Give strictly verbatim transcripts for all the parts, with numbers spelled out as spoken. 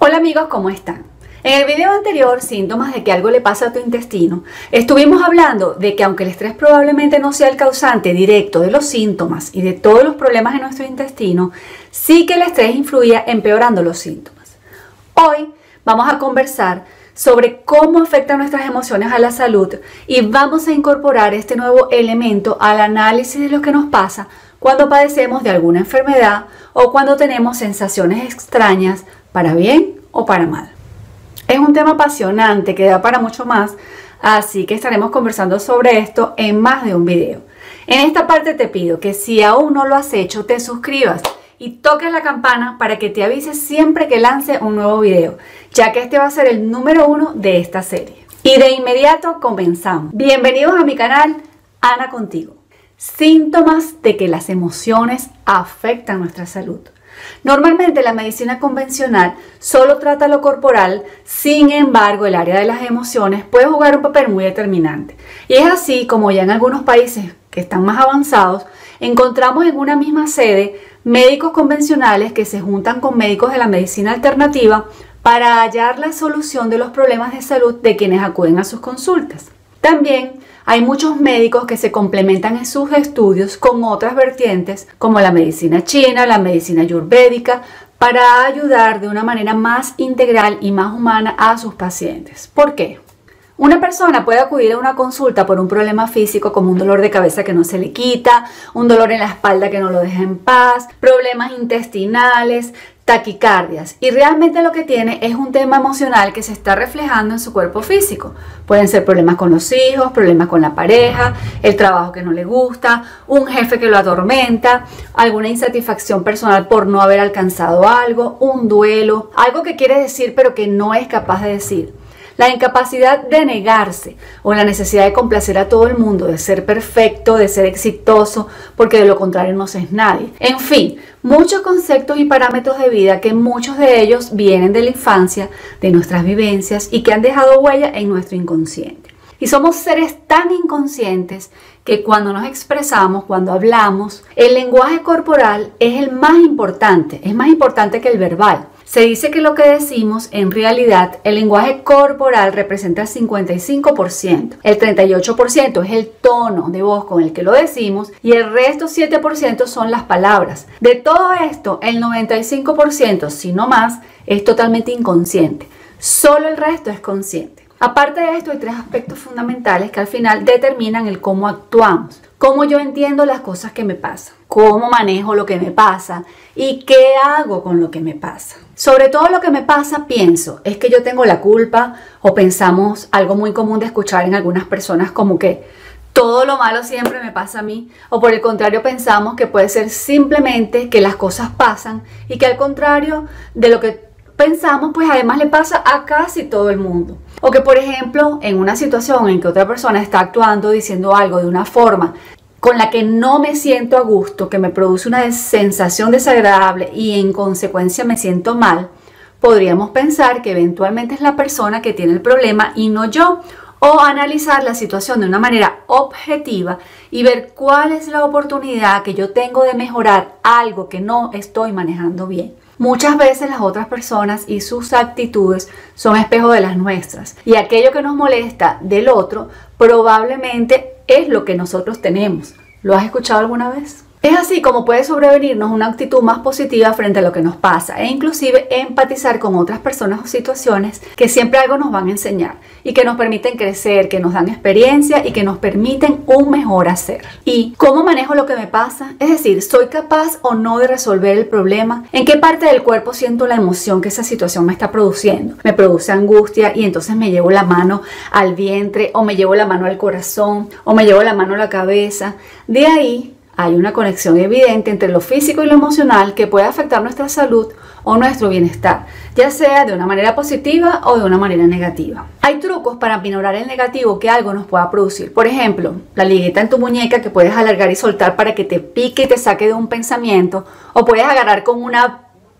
Hola amigos, ¿cómo están? En el video anterior, síntomas de que algo le pasa a tu intestino, estuvimos hablando de que aunque el estrés probablemente no sea el causante directo de los síntomas y de todos los problemas en nuestro intestino, sí que el estrés influía empeorando los síntomas. Hoy vamos a conversar sobre cómo afectan nuestras emociones a la salud y vamos a incorporar este nuevo elemento al análisis de lo que nos pasa cuando padecemos de alguna enfermedad o cuando tenemos sensaciones extrañas, para bien o para mal. Es un tema apasionante que da para mucho más, así que estaremos conversando sobre esto en más de un video. En esta parte te pido que si aún no lo has hecho, te suscribas y toques la campana para que te avise siempre que lance un nuevo video, ya que este va a ser el número uno de esta serie. Y de inmediato comenzamos. Bienvenidos a mi canal, Ana Contigo. Síntomas de que las emociones afectan nuestra salud. Normalmente la medicina convencional solo trata lo corporal, sin embargo el área de las emociones puede jugar un papel muy determinante. Y es así como ya en algunos países que están más avanzados, encontramos en una misma sede médicos convencionales que se juntan con médicos de la medicina alternativa para hallar la solución de los problemas de salud de quienes acuden a sus consultas. También hay muchos médicos que se complementan en sus estudios con otras vertientes como la medicina china, la medicina ayurvédica, para ayudar de una manera más integral y más humana a sus pacientes. ¿Por qué? Una persona puede acudir a una consulta por un problema físico como un dolor de cabeza que no se le quita, un dolor en la espalda que no lo deja en paz, problemas intestinales, taquicardias, y realmente lo que tiene es un tema emocional que se está reflejando en su cuerpo físico. Pueden ser problemas con los hijos, problemas con la pareja, el trabajo que no le gusta, un jefe que lo atormenta, alguna insatisfacción personal por no haber alcanzado algo, un duelo, algo que quiere decir pero que no es capaz de decir. La incapacidad de negarse o la necesidad de complacer a todo el mundo, de ser perfecto, de ser exitoso, porque de lo contrario no se es nadie. En fin, muchos conceptos y parámetros de vida que muchos de ellos vienen de la infancia, de nuestras vivencias y que han dejado huella en nuestro inconsciente. Y somos seres tan inconscientes que cuando nos expresamos, cuando hablamos, el lenguaje corporal es el más importante, es más importante que el verbal. Se dice que lo que decimos, en realidad, el lenguaje corporal representa el cincuenta y cinco por ciento. El treinta y ocho por ciento es el tono de voz con el que lo decimos y el resto siete por ciento son las palabras. De todo esto, el noventa y cinco por ciento, si no más, es totalmente inconsciente. Solo el resto es consciente. Aparte de esto, hay tres aspectos fundamentales que al final determinan el cómo actuamos. Cómo yo entiendo las cosas que me pasan, cómo manejo lo que me pasa y qué hago con lo que me pasa. Sobre todo lo que me pasa, pienso, es que yo tengo la culpa, o pensamos algo muy común de escuchar en algunas personas como que todo lo malo siempre me pasa a mí, o por el contrario pensamos que puede ser simplemente que las cosas pasan y que al contrario de lo que pensamos, pues además le pasa a casi todo el mundo. O que por ejemplo, en una situación en que otra persona está actuando, diciendo algo de una forma con la que no me siento a gusto, que me produce una sensación desagradable y en consecuencia me siento mal, podríamos pensar que eventualmente es la persona que tiene el problema y no yo, o analizar la situación de una manera objetiva y ver cuál es la oportunidad que yo tengo de mejorar algo que no estoy manejando bien. Muchas veces las otras personas y sus actitudes son espejo de las nuestras y aquello que nos molesta del otro probablemente es lo que nosotros tenemos. ¿Lo has escuchado alguna vez? Es así como puede sobrevenirnos una actitud más positiva frente a lo que nos pasa e inclusive empatizar con otras personas o situaciones que siempre algo nos van a enseñar y que nos permiten crecer, que nos dan experiencia y que nos permiten un mejor hacer. ¿Y cómo manejo lo que me pasa? Es decir, ¿soy capaz o no de resolver el problema? ¿En qué parte del cuerpo siento la emoción que esa situación me está produciendo? ¿Me produce angustia y entonces me llevo la mano al vientre o me llevo la mano al corazón o me llevo la mano a la cabeza? De ahí hay una conexión evidente entre lo físico y lo emocional que puede afectar nuestra salud o nuestro bienestar, ya sea de una manera positiva o de una manera negativa. Hay trucos para minorar el negativo que algo nos pueda producir. Por ejemplo, la ligueta en tu muñeca que puedes alargar y soltar para que te pique y te saque de un pensamiento, o puedes agarrar con una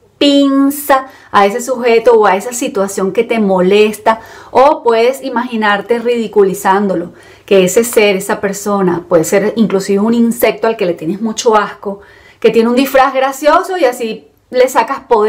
pinza a ese sujeto o a esa situación que te molesta, o puedes imaginarte ridiculizándolo, que ese ser, esa persona, puede ser inclusive un insecto al que le tienes mucho asco, que tiene un disfraz gracioso y así le sacas poder.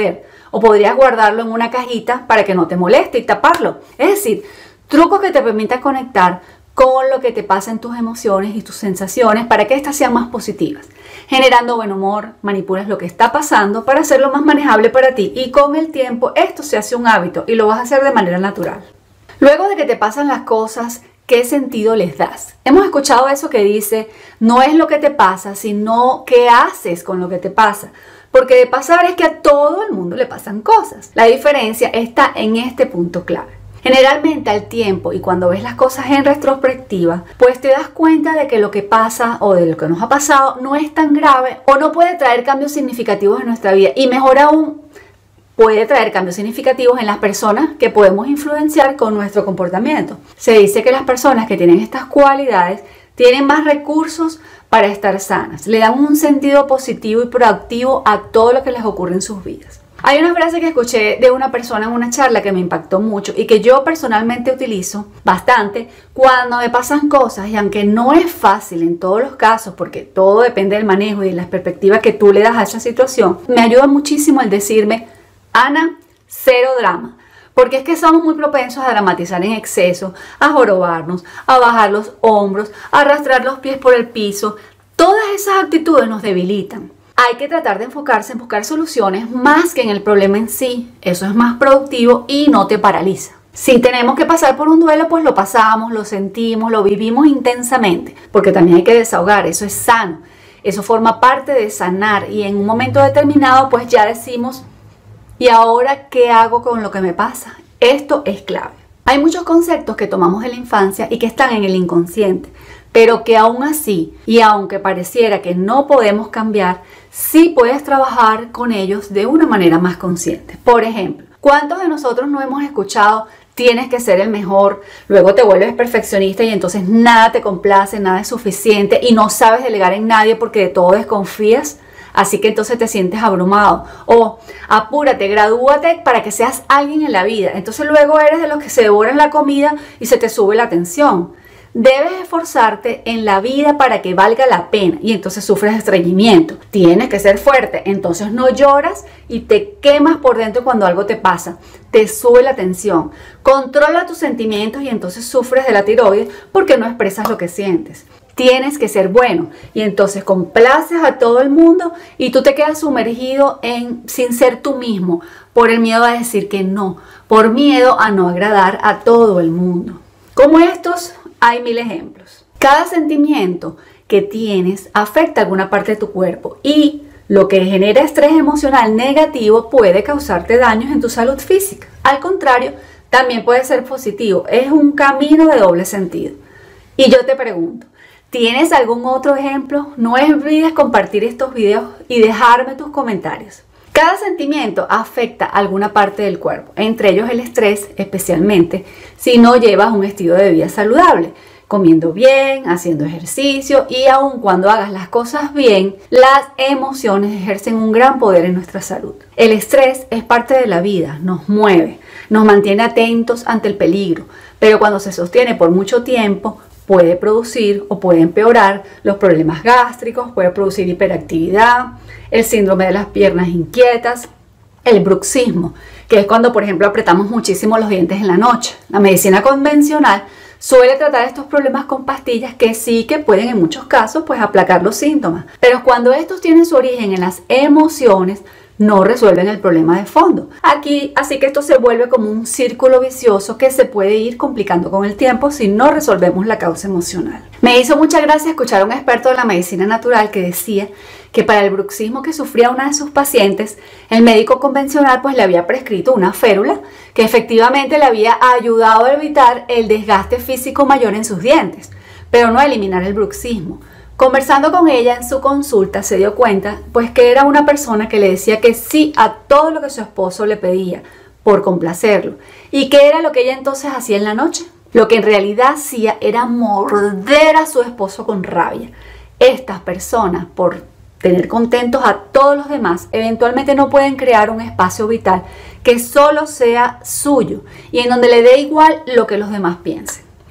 o podrías guardarlo en una cajita para que no te moleste y taparlo. Es decir, trucos que te permitan conectar con lo que te pasa en tus emociones y tus sensaciones para que éstas sean más positivas. Generando buen humor, manipulas lo que está pasando para hacerlo más manejable para ti y con el tiempo esto se hace un hábito y lo vas a hacer de manera natural. Luego de que te pasan las cosas, ¿qué sentido les das? Hemos escuchado eso que dice, no es lo que te pasa, sino qué haces con lo que te pasa. Porque de pasar es que a todo el mundo le pasan cosas. La diferencia está en este punto clave. Generalmente al tiempo y cuando ves las cosas en retrospectiva, pues te das cuenta de que lo que pasa o de lo que nos ha pasado no es tan grave o no puede traer cambios significativos en nuestra vida. Y mejor aún, puede traer cambios significativos en las personas que podemos influenciar con nuestro comportamiento. Se dice que las personas que tienen estas cualidades tienen más recursos para estar sanas, le dan un sentido positivo y proactivo a todo lo que les ocurre en sus vidas. Hay una frase que escuché de una persona en una charla que me impactó mucho y que yo personalmente utilizo bastante cuando me pasan cosas, y aunque no es fácil en todos los casos porque todo depende del manejo y de la perspectiva que tú le das a esa situación, me ayuda muchísimo el decirme, Ana, cero drama. Porque es que somos muy propensos a dramatizar en exceso, a jorobarnos, a bajar los hombros, a arrastrar los pies por el piso. Todas esas actitudes nos debilitan. Hay que tratar de enfocarse en buscar soluciones más que en el problema en sí. Eso es más productivo y no te paraliza. Si tenemos que pasar por un duelo, pues lo pasamos, lo sentimos, lo vivimos intensamente. Porque también hay que desahogar, eso es sano. Eso forma parte de sanar y en un momento determinado pues ya decimos, ¿y ahora qué hago con lo que me pasa? Esto es clave. Hay muchos conceptos que tomamos de la infancia y que están en el inconsciente, pero que aún así, y aunque pareciera que no podemos cambiar, sí puedes trabajar con ellos de una manera más consciente. Por ejemplo, ¿cuántos de nosotros no hemos escuchado tienes que ser el mejor, luego te vuelves perfeccionista y entonces nada te complace, nada es suficiente y no sabes delegar en nadie porque de todo desconfías? Así que entonces te sientes abrumado. O apúrate, gradúate para que seas alguien en la vida. Entonces luego eres de los que se devoran la comida y se te sube la tensión. Debes esforzarte en la vida para que valga la pena y entonces sufres estreñimiento. Tienes que ser fuerte, entonces no lloras y te quemas por dentro cuando algo te pasa. Te sube la tensión. Controla tus sentimientos y entonces sufres de la tiroides porque no expresas lo que sientes. Tienes que ser bueno y entonces complaces a todo el mundo y tú te quedas sumergido en sin ser tú mismo por el miedo a decir que no, por miedo a no agradar a todo el mundo. Como estos hay mil ejemplos. Cada sentimiento que tienes afecta alguna parte de tu cuerpo y lo que genera estrés emocional negativo puede causarte daños en tu salud física. Al contrario, también puede ser positivo. Es un camino de doble sentido. Y yo te pregunto, ¿tienes algún otro ejemplo? No olvides compartir estos videos y dejarme tus comentarios. Cada sentimiento afecta alguna parte del cuerpo, entre ellos el estrés, especialmente si no llevas un estilo de vida saludable, comiendo bien, haciendo ejercicio y aun cuando hagas las cosas bien, las emociones ejercen un gran poder en nuestra salud. El estrés es parte de la vida, nos mueve, nos mantiene atentos ante el peligro, pero cuando se sostiene por mucho tiempo, puede producir o puede empeorar los problemas gástricos, puede producir hiperactividad, el síndrome de las piernas inquietas, el bruxismo, que es cuando, por ejemplo, apretamos muchísimo los dientes en la noche. La medicina convencional suele tratar estos problemas con pastillas que sí que pueden en muchos casos pues aplacar los síntomas, pero cuando estos tienen su origen en las emociones, no resuelven el problema de fondo. Aquí, así que esto se vuelve como un círculo vicioso que se puede ir complicando con el tiempo si no resolvemos la causa emocional. Me hizo mucha gracia escuchar a un experto de la medicina natural que decía que para el bruxismo que sufría una de sus pacientes, el médico convencional pues le había prescrito una férula que efectivamente le había ayudado a evitar el desgaste físico mayor en sus dientes, pero no a eliminar el bruxismo. Conversando con ella en su consulta se dio cuenta pues que era una persona que le decía que sí a todo lo que su esposo le pedía por complacerlo. ¿Y qué era lo que ella entonces hacía en la noche? Lo que en realidad hacía era morder a su esposo con rabia. Estas personas, por tener contentos a todos los demás, eventualmente no pueden crear un espacio vital que solo sea suyo y en donde le dé igual lo que los demás piensen.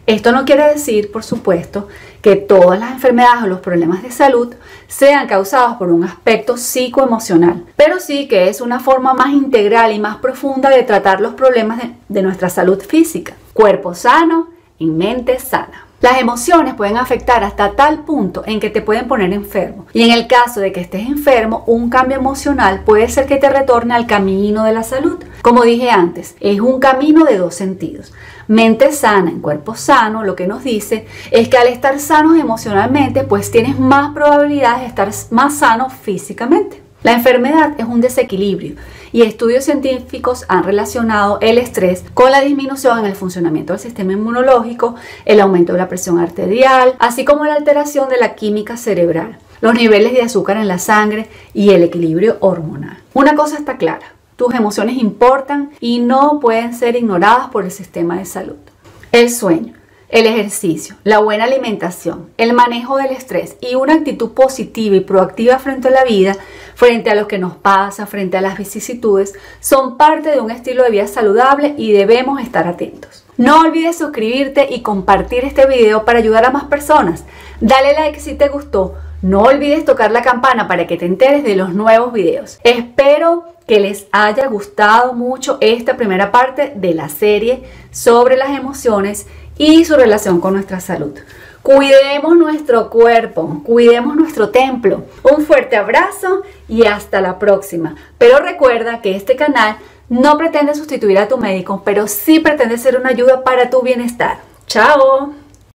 Esto no quiere decir, por supuesto, que todas las enfermedades o los problemas de salud sean causados por un aspecto psicoemocional, pero sí que es una forma más integral y más profunda de tratar los problemas de, de nuestra salud física. Cuerpo sano y mente sana. Las emociones pueden afectar hasta tal punto en que te pueden poner enfermo. Y en el caso de que estés enfermo, un cambio emocional puede ser que te retorne al camino de la salud. Como dije antes, es un camino de dos sentidos. Mente sana en cuerpo sano, lo que nos dice es que al estar sanos emocionalmente, pues tienes más probabilidades de estar más sano físicamente. La enfermedad es un desequilibrio y estudios científicos han relacionado el estrés con la disminución en el funcionamiento del sistema inmunológico, el aumento de la presión arterial, así como la alteración de la química cerebral, los niveles de azúcar en la sangre y el equilibrio hormonal. Una cosa está clara, tus emociones importan y no pueden ser ignoradas por el sistema de salud. El sueño, el ejercicio, la buena alimentación, el manejo del estrés y una actitud positiva y proactiva frente a la vida, frente a lo que nos pasa, frente a las vicisitudes, son parte de un estilo de vida saludable y debemos estar atentos. No olvides suscribirte y compartir este video para ayudar a más personas. Dale like si te gustó. No olvides tocar la campana para que te enteres de los nuevos videos. Espero que les haya gustado mucho esta primera parte de la serie sobre las emociones y su relación con nuestra salud. Cuidemos nuestro cuerpo, cuidemos nuestro templo. Un fuerte abrazo y hasta la próxima. Pero recuerda que este canal no pretende sustituir a tu médico, pero sí pretende ser una ayuda para tu bienestar. ¡Chao!